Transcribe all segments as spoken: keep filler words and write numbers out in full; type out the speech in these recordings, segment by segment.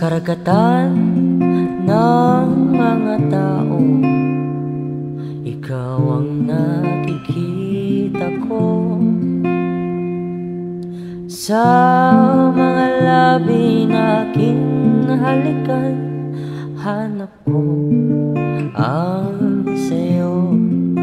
karagatan ng mga tao, ikaw ang nakikita ko. Sa mga labi na aking halikan, hanap ko ang sayo.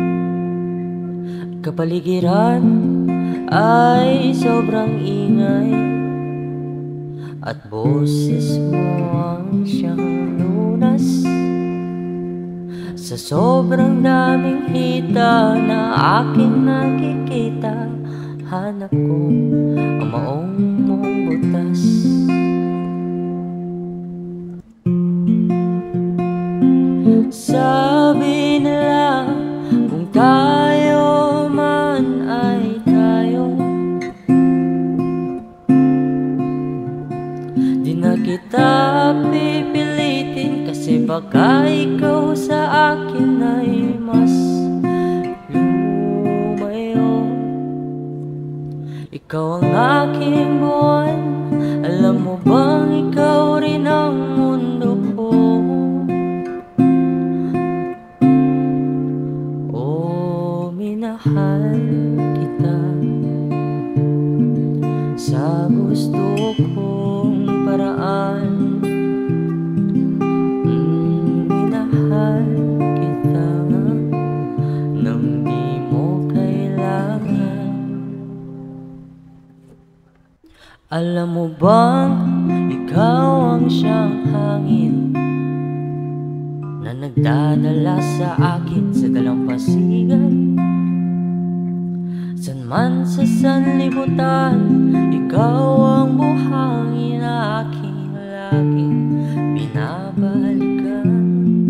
Kapaligiran ay sobrang ingay, at boses mo ang siyang lunas. Sa sobrang daming hita na aking nakikita, hanap ko ang maong mong butas. Sabi nila kung tayo man ay tayo, di na kita pipilitin, kasi baka ikaw sa akin ay mas lumayo. Ikaw ang aking buwan, alam mo bang ikaw rin ang mundo ko? Oh, minahal kita sa gusto kong paraan. mm, Minahal kita nang di mo kailangan. Alam mo bang ikaw ang siyang hangin na nagdadala sa akin sa dalampasigan. San man sa sanlibutan, ikaw ang buhangin na aking laging binabalikan.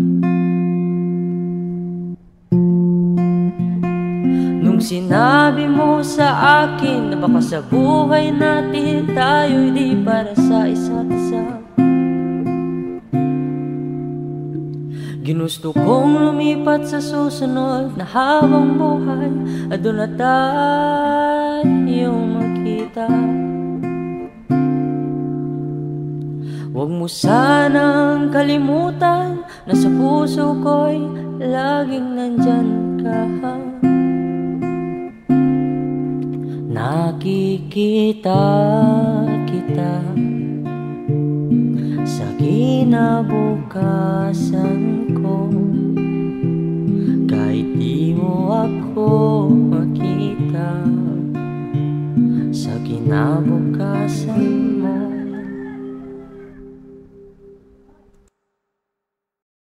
Nung sinabi mo sa akin na baka sa buhay natin tayo'y di para sa isa't isa, ginusto kong lumipat sa susunod na habang buhay, at doon na tayo magkita. Huwag mo sanang kalimutan na sa puso ko'y laging nandyan ka. Nakikita kita sa kinabukasan ko, kahit di mo ako makita sa kinabukasan.